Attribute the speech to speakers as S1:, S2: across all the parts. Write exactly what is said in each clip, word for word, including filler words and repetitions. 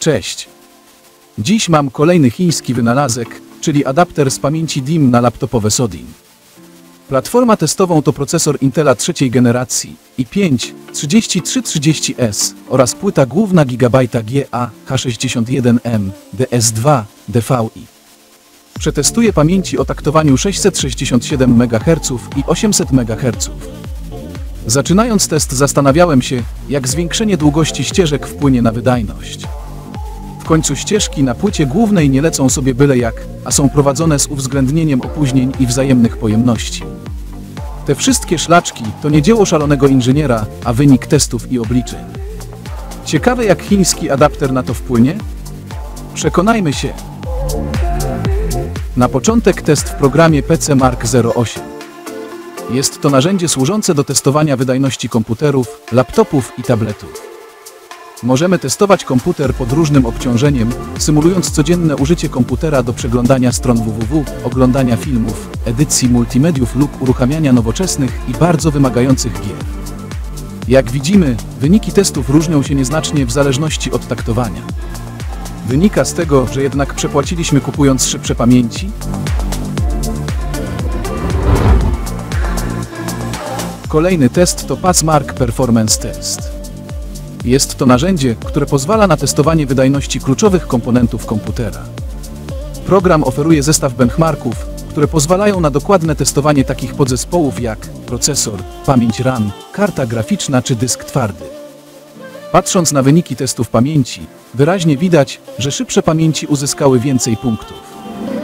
S1: Cześć! Dziś mam kolejny chiński wynalazek, czyli adapter z pamięci D I M na laptopowe SODIMM. Platforma testową to procesor Intela trzeciej generacji i pięć trzydzieści trzy trzydzieści S oraz płyta główna Gigabyte G A H sześćdziesiąt jeden M D S dwa D V I. Przetestuję pamięci o taktowaniu sześćset sześćdziesiąt siedem megaherców i osiemset megaherców. Zaczynając test zastanawiałem się, jak zwiększenie długości ścieżek wpłynie na wydajność. W końcu ścieżki na płycie głównej nie lecą sobie byle jak, a są prowadzone z uwzględnieniem opóźnień i wzajemnych pojemności. Te wszystkie szlaczki to nie dzieło szalonego inżyniera, a wynik testów i obliczeń. Ciekawe, jak chiński adapter na to wpłynie? Przekonajmy się. Na początek test w programie P C Mark zero osiem. Jest to narzędzie służące do testowania wydajności komputerów, laptopów i tabletów. Możemy testować komputer pod różnym obciążeniem, symulując codzienne użycie komputera do przeglądania stron www, oglądania filmów, edycji multimediów lub uruchamiania nowoczesnych i bardzo wymagających gier. Jak widzimy, wyniki testów różnią się nieznacznie w zależności od taktowania. Wynika z tego, że jednak przepłaciliśmy kupując szybsze pamięci? Kolejny test to PassMark Performance Test. Jest to narzędzie, które pozwala na testowanie wydajności kluczowych komponentów komputera. Program oferuje zestaw benchmarków, które pozwalają na dokładne testowanie takich podzespołów jak procesor, pamięć RAM, karta graficzna czy dysk twardy. Patrząc na wyniki testów pamięci, wyraźnie widać, że szybsze pamięci uzyskały więcej punktów.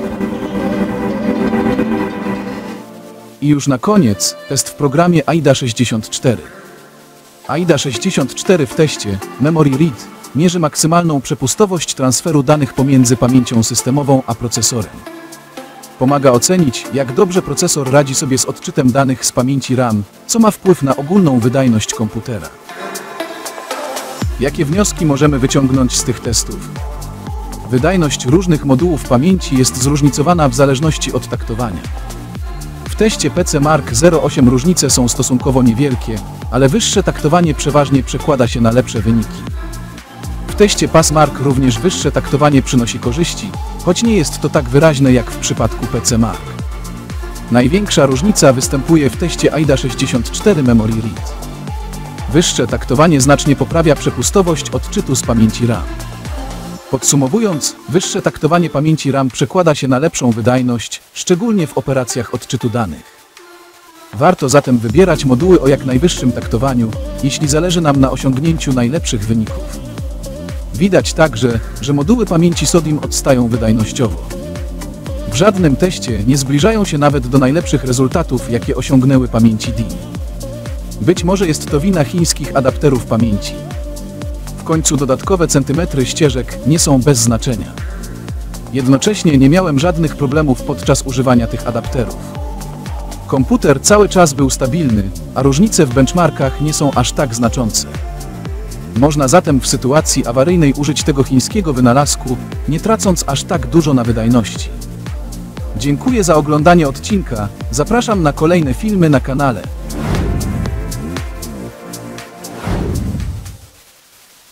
S1: I już na koniec test w programie AIDA sześćdziesiąt cztery. AIDA sześćdziesiąt cztery w teście Memory Read mierzy maksymalną przepustowość transferu danych pomiędzy pamięcią systemową a procesorem. Pomaga ocenić, jak dobrze procesor radzi sobie z odczytem danych z pamięci RAM, co ma wpływ na ogólną wydajność komputera. Jakie wnioski możemy wyciągnąć z tych testów? Wydajność różnych modułów pamięci jest zróżnicowana w zależności od taktowania. W teście P C Mark zero osiem różnice są stosunkowo niewielkie, ale wyższe taktowanie przeważnie przekłada się na lepsze wyniki. W teście PassMark również wyższe taktowanie przynosi korzyści, choć nie jest to tak wyraźne jak w przypadku P C Mark. Największa różnica występuje w teście AIDA sześćdziesiąt cztery Memory Read. Wyższe taktowanie znacznie poprawia przepustowość odczytu z pamięci RAM. Podsumowując, wyższe taktowanie pamięci RAM przekłada się na lepszą wydajność, szczególnie w operacjach odczytu danych. Warto zatem wybierać moduły o jak najwyższym taktowaniu, jeśli zależy nam na osiągnięciu najlepszych wyników. Widać także, że moduły pamięci SODIMM odstają wydajnościowo. W żadnym teście nie zbliżają się nawet do najlepszych rezultatów, jakie osiągnęły pamięci D I M. Być może jest to wina chińskich adapterów pamięci. W końcu dodatkowe centymetry ścieżek nie są bez znaczenia. Jednocześnie nie miałem żadnych problemów podczas używania tych adapterów. Komputer cały czas był stabilny, a różnice w benchmarkach nie są aż tak znaczące. Można zatem w sytuacji awaryjnej użyć tego chińskiego wynalazku, nie tracąc aż tak dużo na wydajności. Dziękuję za oglądanie odcinka, zapraszam na kolejne filmy na kanale.